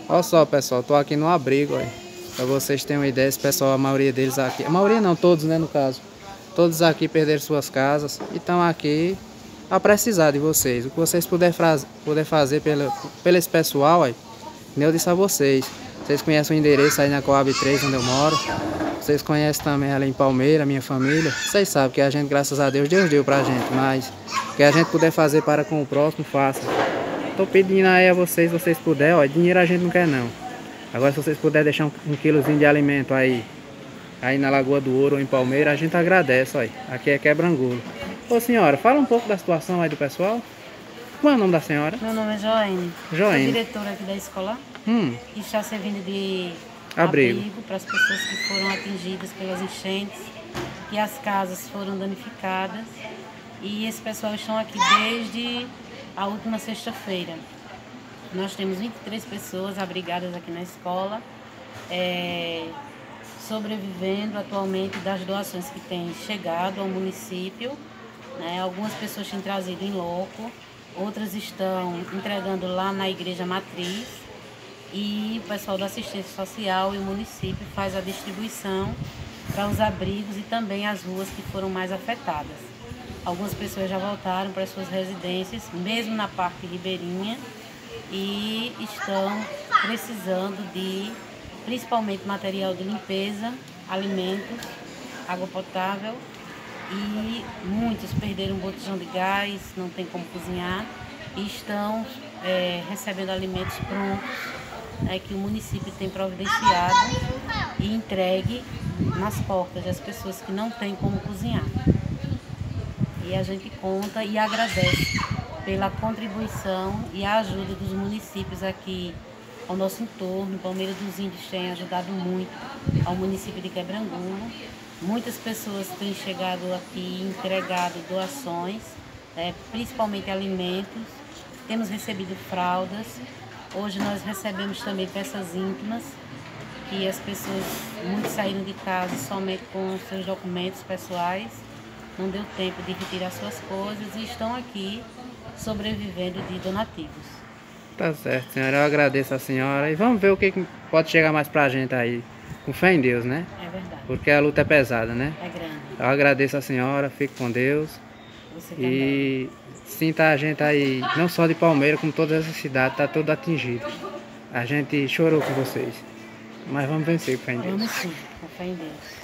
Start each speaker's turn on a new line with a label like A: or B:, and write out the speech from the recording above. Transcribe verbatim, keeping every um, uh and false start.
A: Olha só, pessoal, tô aqui no abrigo, ó. Pra vocês terem uma ideia, esse pessoal, a maioria deles aqui, a maioria não, todos, né, no caso. Todos aqui perderam suas casas e estão aqui a precisar de vocês. O que vocês puderem faz, puder fazer pelo, pelo esse pessoal, ó, como eu disse a vocês. Vocês conhecem o endereço aí na Coab três, onde eu moro. Vocês conhecem também ali em Palmeira, minha família. Vocês sabem que a gente, graças a Deus, Deus deu pra gente. Mas o que a gente puder fazer para com o próximo, faça. Tô pedindo aí a vocês, se vocês puderem, ó, dinheiro a gente não quer não. Agora se vocês puderem deixar um, um quilozinho de alimento aí, aí na Lagoa do Ouro ou em Palmeira, a gente agradece, ó. Aqui é Quebrangulo. Ô senhora, fala um pouco da situação aí do pessoal. Qual é o nome da senhora?
B: Meu nome é Joane.
A: Joane.
B: Sou diretora aqui da escola.
A: Hum.
B: Que está servindo de
A: Abrigo.
B: abrigo para as pessoas que foram atingidas pelas enchentes, que as casas foram danificadas. E esse pessoal estão aqui desde a última sexta-feira. Nós temos vinte e três pessoas abrigadas aqui na escola, é, sobrevivendo atualmente das doações que têm chegado ao município. Né? Algumas pessoas têm trazido em loco, outras estão entregando lá na igreja matriz, e o pessoal da assistência social e o município faz a distribuição para os abrigos e também as ruas que foram mais afetadas. Algumas pessoas já voltaram para suas residências, mesmo na parte ribeirinha, e estão precisando de, principalmente, material de limpeza, alimentos, água potável, e muitos perderam um botijão de gás, não tem como cozinhar, e estão é, recebendo alimentos prontos, é, que o município tem providenciado e entregue nas portas das pessoas que não têm como cozinhar. E a gente conta e agradece pela contribuição e a ajuda dos municípios aqui ao nosso entorno. Palmeira dos Índios tem ajudado muito ao município de Quebrangulo. Muitas pessoas têm chegado aqui e entregado doações, é, principalmente alimentos. Temos recebido fraldas. Hoje nós recebemos também peças íntimas, que as pessoas, muitos saíram de casa somente com seus documentos pessoais. Não deu tempo de retirar suas coisas e estão aqui sobrevivendo de donativos.
A: Tá certo, senhora. Eu agradeço a senhora. E vamos ver o que pode chegar mais pra gente aí. Com fé em Deus, né?
B: É verdade.
A: Porque a luta é pesada, né?
B: É grande.
A: Eu agradeço a senhora. Fique com Deus.
B: Você também.
A: E sinta a gente aí, não só de Palmeira, como toda essa cidade, tá toda atingida. A gente chorou com vocês. Mas vamos vencer com fé em Deus.
B: Vamos sim, com fé em Deus.